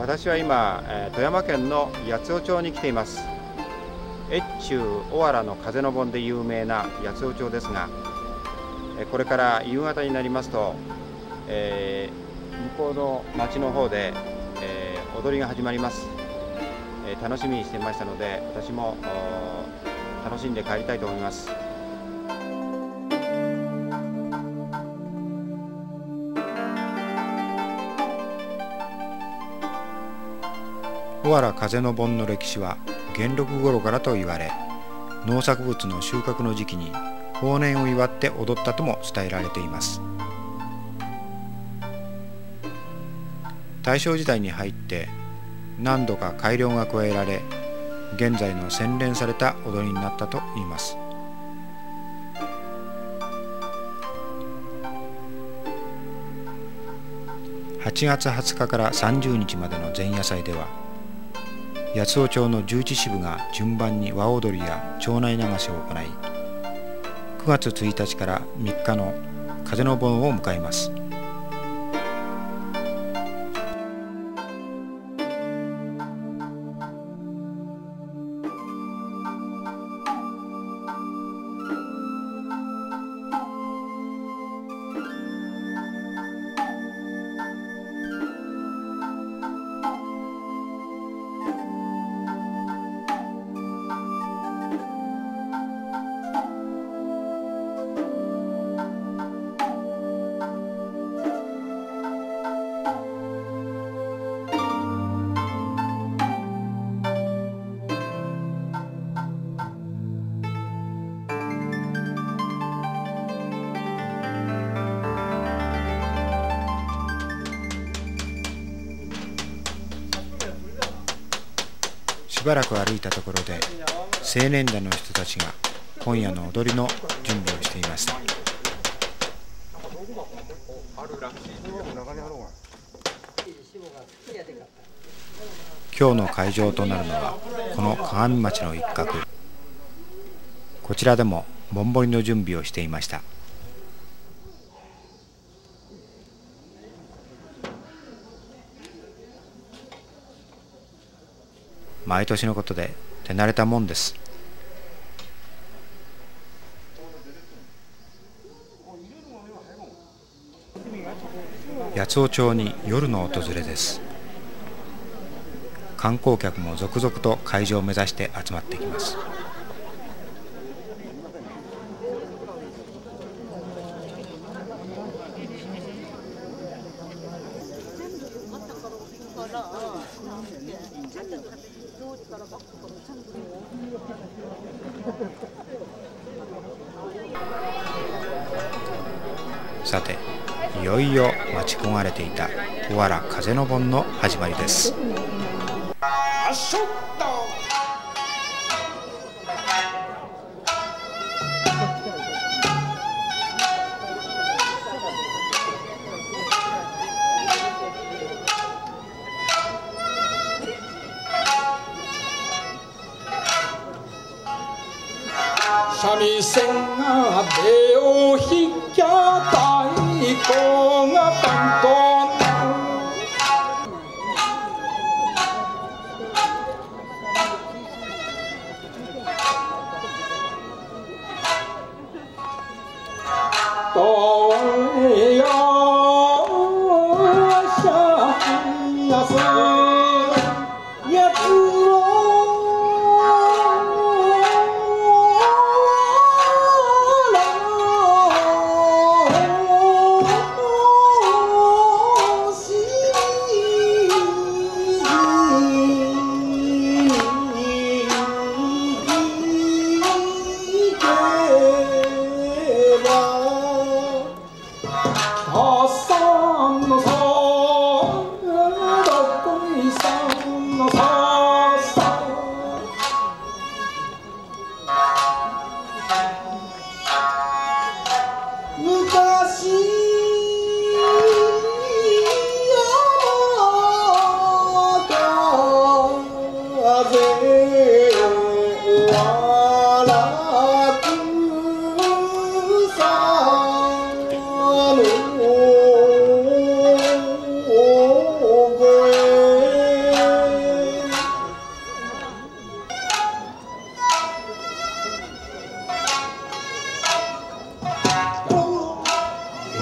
私は今、富山県の八尾町に来ています。越中小原の風の盆で有名な八尾町ですが、これから夕方になりますと、向こうの町の方で、踊りが始まります。楽しみにしていましたので、私も楽しんで帰りたいと思います。小原風の盆の歴史は元禄頃からと言われ、農作物の収穫の時期に豊年を祝って踊ったとも伝えられています。大正時代に入って何度か改良が加えられ、現在の洗練された踊りになったといいます。8月20日から30日までの前夜祭では、八尾町の11支部が順番に和踊りや町内流しを行い、9月1日から3日の風の盆を迎えます。しばらく歩いたところで、青年団の人たちが今夜の踊りの準備をしていました。今日の会場となるのはこの鏡町の一角。こちらでもぼんぼりの準備をしていました。毎年のことで手慣れたもんです。八尾町に夜の訪れです。観光客も続々と会場を目指して集まってきます。さて、いよいよ待ち焦がれていた小原風の盆の始まりです。 三味線が手を引きゃ太鼓がパンととよしゃやすやつをさ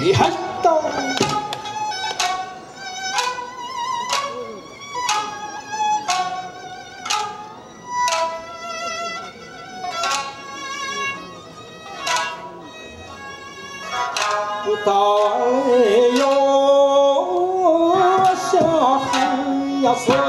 いはいと歌えよ上海やそ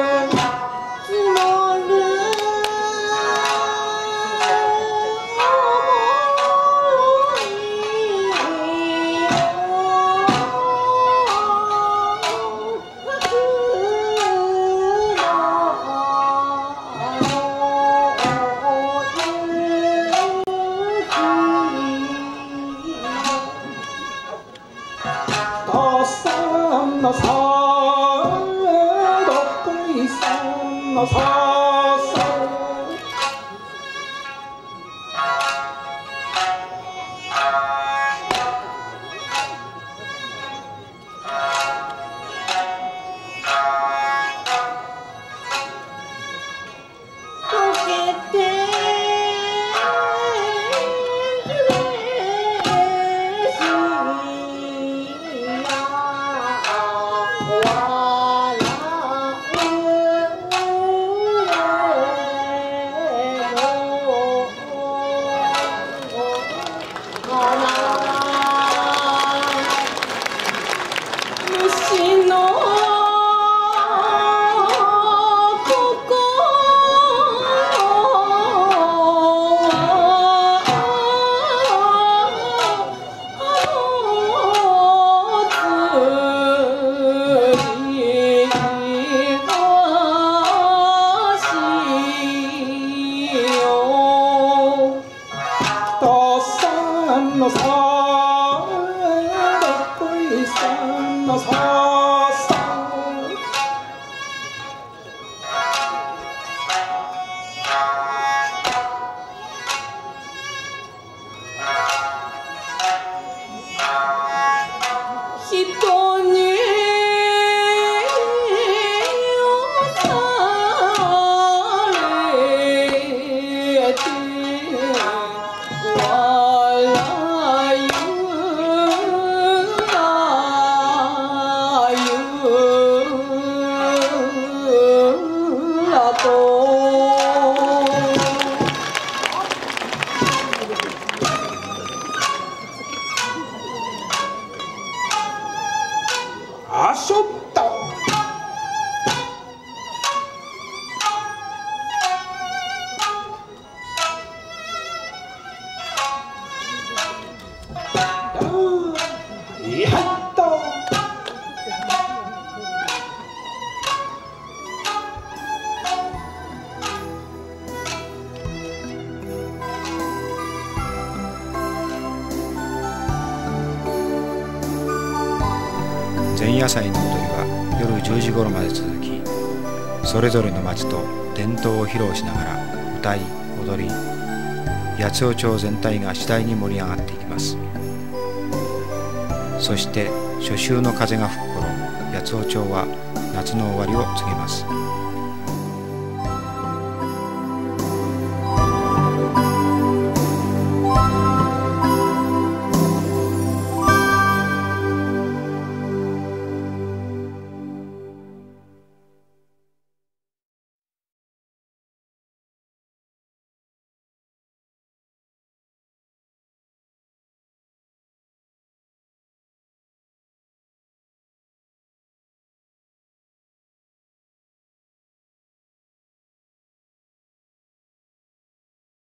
のさどこいさんのさのさどこいさんのさ人にあしょったいはった前夜祭の踊りは夜10時頃まで続き、それぞれの町と伝統を披露しながら歌い踊り、八尾町全体が次第に盛り上がっていきます。そして初秋の風が吹く頃、八尾町は夏の終わりを告げます。